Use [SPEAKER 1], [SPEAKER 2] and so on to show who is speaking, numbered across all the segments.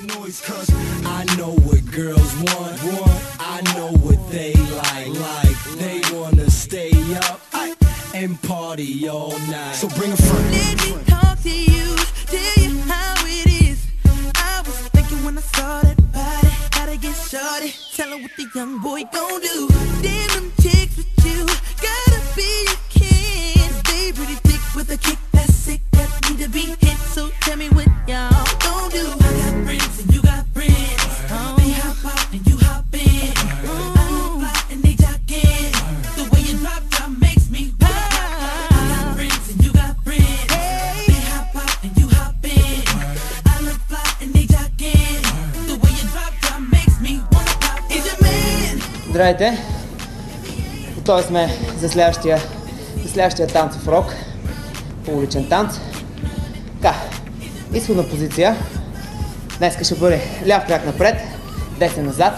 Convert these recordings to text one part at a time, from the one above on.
[SPEAKER 1] noise, cause I know what girls want. I know what they like. They wanna stay up and party all night. So bring a friend.
[SPEAKER 2] Let me talk to you, tell you how it is. I was thinking when I saw that body, gotta get shorty. Tell her what the young boy gon' do. Damn them chicks with you, gotta be a king. They pretty thick with a kick that's sick, that need to be hit. So tell me what y'all gon' do. I got friends and you got friends. They hop out and you hop in. I look fly and they jock in. The way you drop down makes me wild. I got friends and you got friends. They hop out and you hop in. I look fly and they jock in. The way you drop down makes me wanna pop. Is your man?
[SPEAKER 3] Здравейте! Готови сме за следващия танцов рок, уличен танц. Така, изходна позиция. Днеска ще бъде ляв крак напред, десен назад.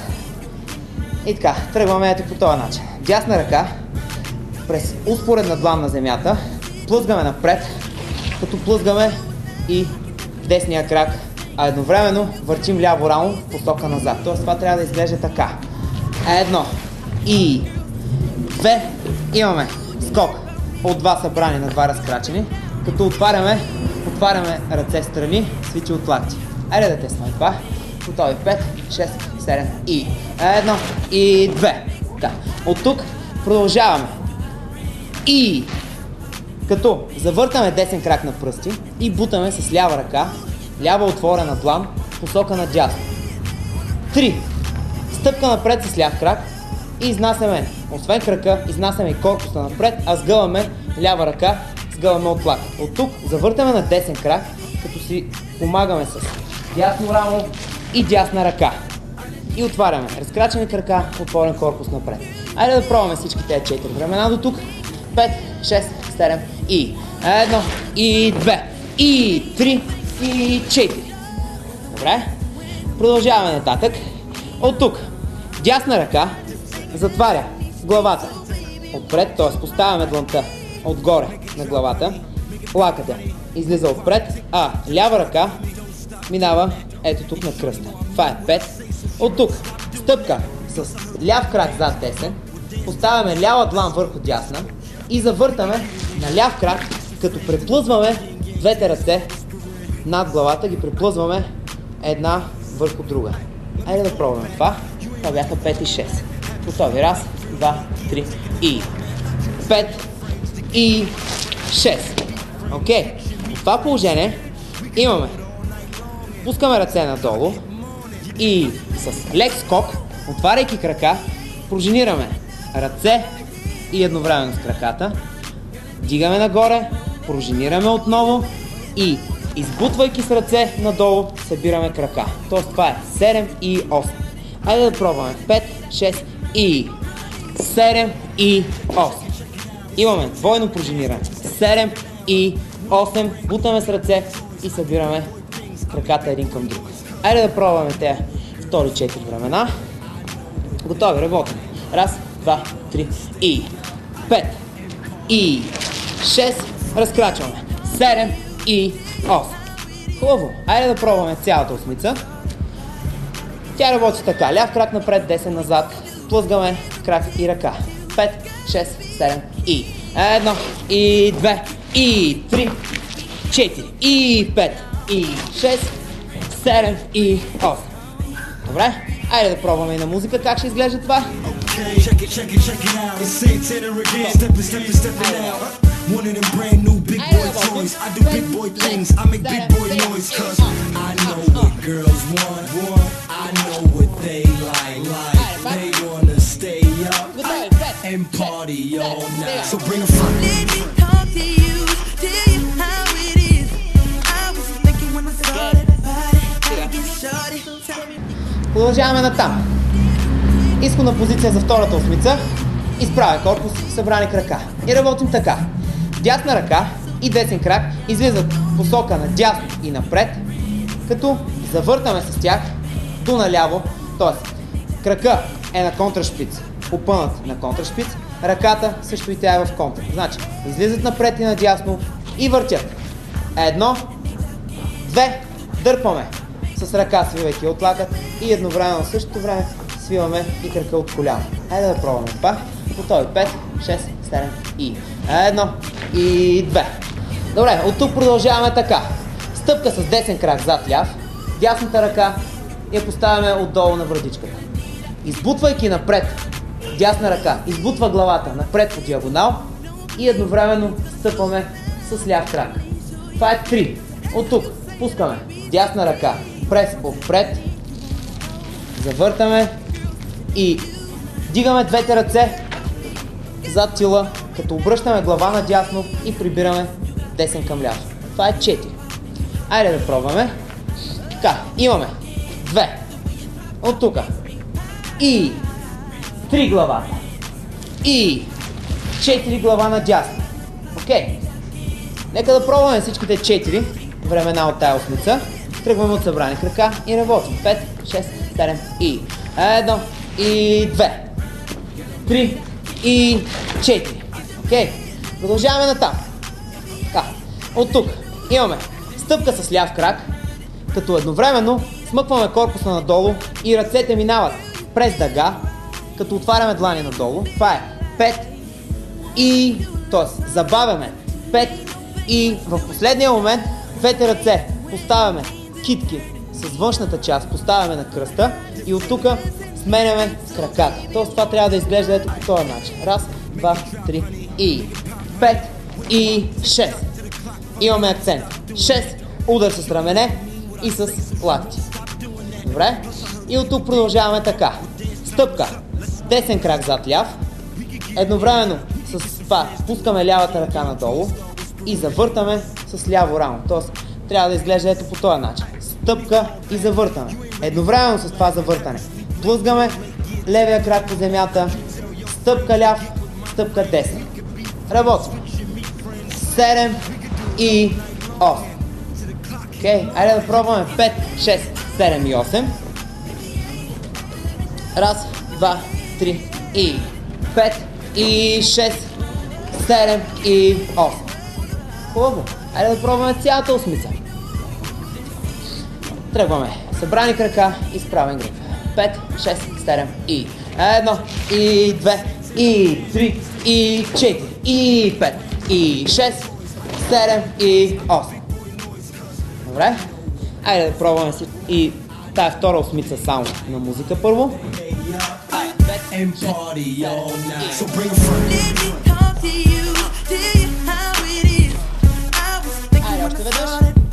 [SPEAKER 3] И така, тръгваме ето по този начин. Дясна ръка, през успоредна длан на земята, плъзгаме напред, като плъзгаме и десния крак, а едновременно въртим ляво рамо в посока назад. Тоест това трябва да изглежда така. Едно и две. Имаме скок от два събрани на два разкрачени, като отваряме ръце страни, свичи от лакти. Айде да тестваме това. Готови 5, 6, 7 и едно и две. Така. От тук продължаваме. И като завъртаме десен крак на пръсти и бутаме с лява ръка, лява отворена длан, посока на дясно. 3. Стъпка напред с ляв крак и изнасяме, освен крака, изнасяме и корпуса напред, а сгъваме лява ръка, сгъваме от лак. От тук завъртаме на десен крак, като си помагаме с дясно рамо и дясна ръка. И отваряме. Разкрачени крака, отворен корпус напред. Айде да пробваме всички тези 4 времена до тук. 5, 6, 7 и едно и две и 3 и 4. Добре? Продължаваме нататък. От тук дясна ръка затваря главата отпред, т.е. поставяме дланта отгоре на главата, лакътя излиза отпред, а лява ръка минава ето тук на кръста. Това е 5. От тук стъпка с ляв крак зад десен, поставяме лява длан върху дясна и завъртаме на ляв крак, като преплъзваме двете ръце над главата, ги преплъзваме една върху друга. Айде да пробваме това. Това бяха 5 и 6. Готови. Раз, 2, 3 и 5 и 6. Окей. В това положение имаме. Пускаме ръце надолу и с лек скок, отваряйки крака, пружинираме ръце и едновременно с краката. Дигаме нагоре, пружинираме отново и избутвайки с ръце надолу, събираме крака. Тоест това е 7 и 8. Айде да пробваме. 5, 6 и 7 и 8. Имаме двойно пружиниране. 7 и 8. Бутаме с ръце и събираме краката един към друг. Айде да пробваме тези втори 4 времена. Готови, работим. Раз, 2, 3 и 5 и 6. Разкрачваме. 7 и 8. Хубаво. Айде да пробваме цялата осмица. Тя работи така. Ляв крак напред, десен назад. Плъзгаме крак и ръка. 5, 6, 7 и 1 и 2 и 3, 4 и 5 и 6, 7 и 8. Добре? Айде да пробваме и на музика как ще изглежда това.
[SPEAKER 1] Check it out. It's Santana again. Stepping out. One of them brand new big boy toys. I do big boy things. I make big boy noise. Cause I know what girls want. I know what they like. They wanna stay up and party all night. So bring a friend.
[SPEAKER 2] Let me talk to you, tell you how it is. I was thinking when I saw that body, gotta get shorty. Tell me.
[SPEAKER 3] Продължаваме натам. Изходна позиция за втората осмица. Изправен корпус, събрани крака. И работим така. Дясна ръка и десен крак излизат в посока на дясно и напред, като завъртаме с тях до наляво, т.е. крака е на контрашпиц, опънат на контрашпиц, ръката също и тя е в контра. Значи, излизат напред и надясно и въртят. 1, 2, дърпаме. с ръка свивайки от лакът и едновременно в същото време свиваме и крака от коляно. Хайде да пробваме това. Готови. 5, 6, 7 и 1 и 2. Добре, от тук продължаваме така. Стъпка с десен крак зад ляв, дясната ръка я поставяме отдолу на вратичката. Избутвайки напред, дясна ръка избутва главата напред по диагонал и едновременно стъпваме с ляв крак. Това е 3. От тук пускаме дясна ръка през отпред, завъртаме и дигаме двете ръце зад тила, като обръщаме глава надясно и прибираме десен към ляво. Това е 4. Айде да пробваме. Така, имаме 2 от тук и 3 главата и 4 глава надясно. Окей. Нека да пробваме всичките 4 времена от тая осмица. Тръгваме от събрани крака и работим. 5, 6, 7 и 1 и 2, 3 и 4. Окей. Продължаваме натам. Така. От тук имаме стъпка с ляв крак, като едновременно смъкваме корпуса надолу и ръцете минават през дъга, като отваряме длани надолу. Това е 5 и... т.е. забавяме 5 и в последния момент двете ръце поставяме китки с външната част, поставяме на кръста и от тук сменяме с краката. Т.е. това трябва да изглежда ето по този начин. 1, 2, 3 и 5 и 6. Имаме акцент. 6, удар с рамене и с лакти. Добре? И от тук продължаваме така. Стъпка. Десен крак зад ляв. Едновременно с това пускаме лявата ръка надолу и завъртаме с ляво рамо. Тоест трябва да изглежда ето по този начин. Стъпка и завъртане. Едновременно с това завъртане плъзгаме левия крак по земята. Стъпка ляв, стъпка десен. Работим. 7 и 8. Окей, айде да пробваме 5, 6, 7 и 8. 1, 2, 3 и 5 и 6, 7 и 8. Хубаво. Айде да пробваме цялата осмица. Тръгваме. Събрани крака и справен гръб. 5, 6, 7 и 1 и 2 и 3 и 4 и 5 и 6, 7 и 8. Добре. Айде да пробваме и тая втора осмица само на музика първо. Айде още веднъж.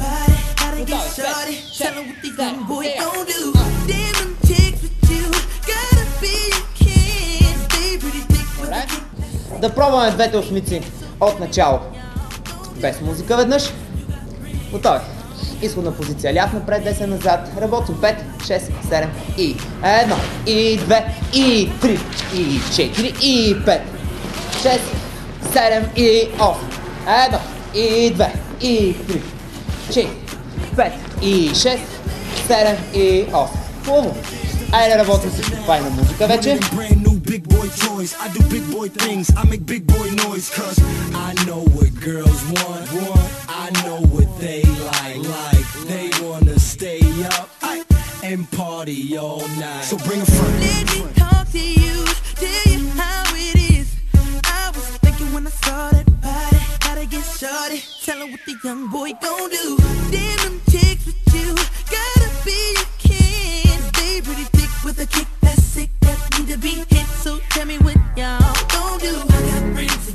[SPEAKER 3] Добре. Да пробваме двете осмици от начало. Без музика веднъж. Готови. Изходна позиция. Ляв напред, десен назад. Работим 5, 6, 7 и 1 и 2 и 3 и 4 и 5, 6, 7 и 8. 1 и 2 и 3, 4, 5 и 6, 7 и 8. Хубаво. Айде да работим всичко това и на музика вече.
[SPEAKER 1] Big boy toys, I do big boy things, I make big boy noise, cause I know what girls want, I know what they like, they wanna stay up and party all night, so bring a friend.
[SPEAKER 2] Let me talk to you, tell you how it is. I was thinking when I saw that body, gotta get shorty, tell her what the young boy gon' do. Damn them chicks with you, gotta be a king, stay pretty thick with a kick that's sick, that need to be hit, so tell me what y'all gon' do. I got rings